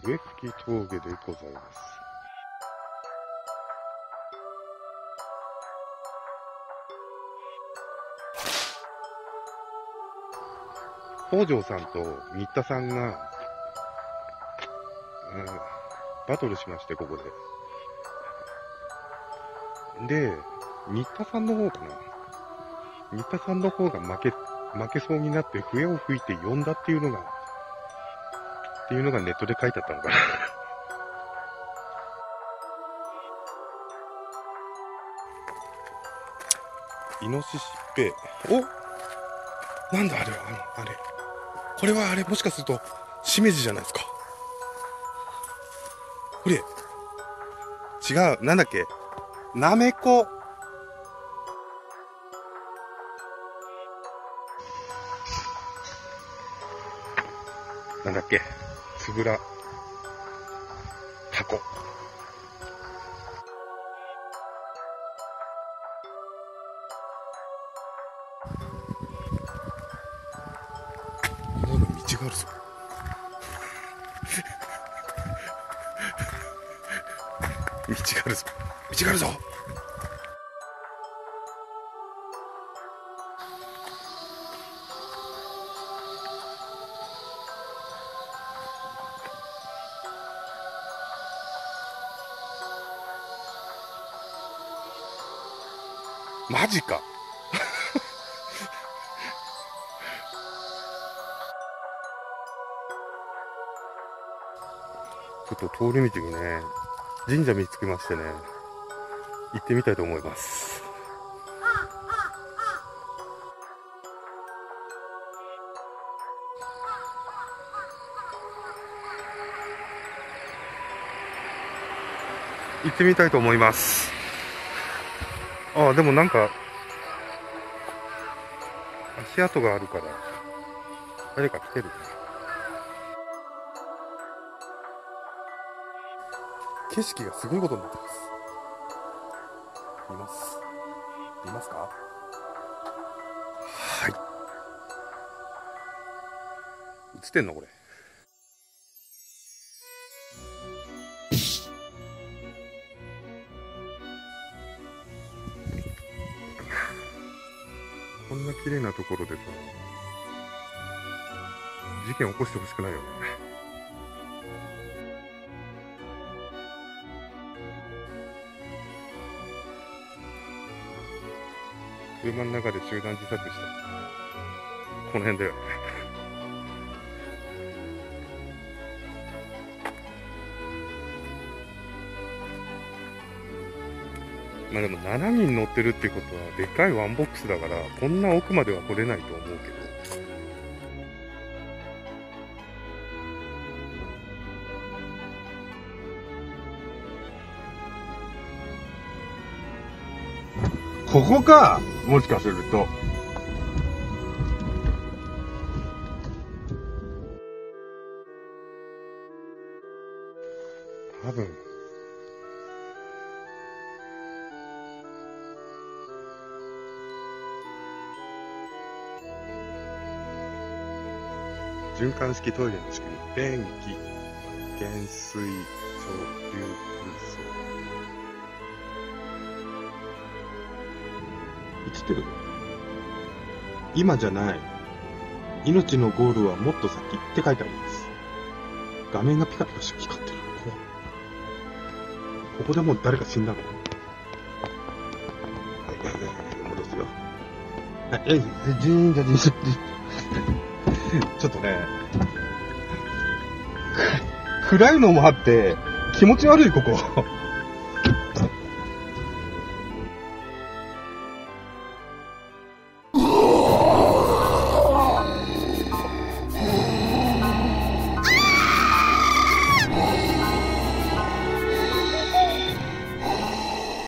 笛吹峠でございます。北条さんと新田さんが、バトルしまして、ここで。で、新田さんの方かな。新田さんの方が負けそうになって笛を吹いて呼んだっていうのがネットで書いてあったのかな。イノシシペおなんだあれは、あれ。これはあれ、もしかすると、しめじじゃないですか。これ、違う、なんだっけ。なめこ。なんだっけ。つぶら。タコ。この道があるぞ。道があるぞ。道があるぞ。マジか。ちょっと通り道にね、神社見つけましてね、行ってみたいと思います。行ってみたいと思います。ああ、でもなんか、足跡があるから、誰か来てる。景色がすごいことになってます。見ますか？はい。映ってんのこれ。こんな綺麗なところでさ、事件起こしてほしくないよね。車の中で集団自殺した。この辺だよね。まあでも7人乗ってるってことはでかいワンボックスだから、こんな奥までは来れないと思うけど。ここか、もしかすると。多分。循環式トイレの仕組み。便器、減水、潮流、風槽。生きてる。今じゃない。命のゴールはもっと先って書いてあります。画面がピカピカして光ってる。ここでもう誰か死んだの？戻すよ。神社。ちょっとね、暗いのもあって気持ち悪いここ。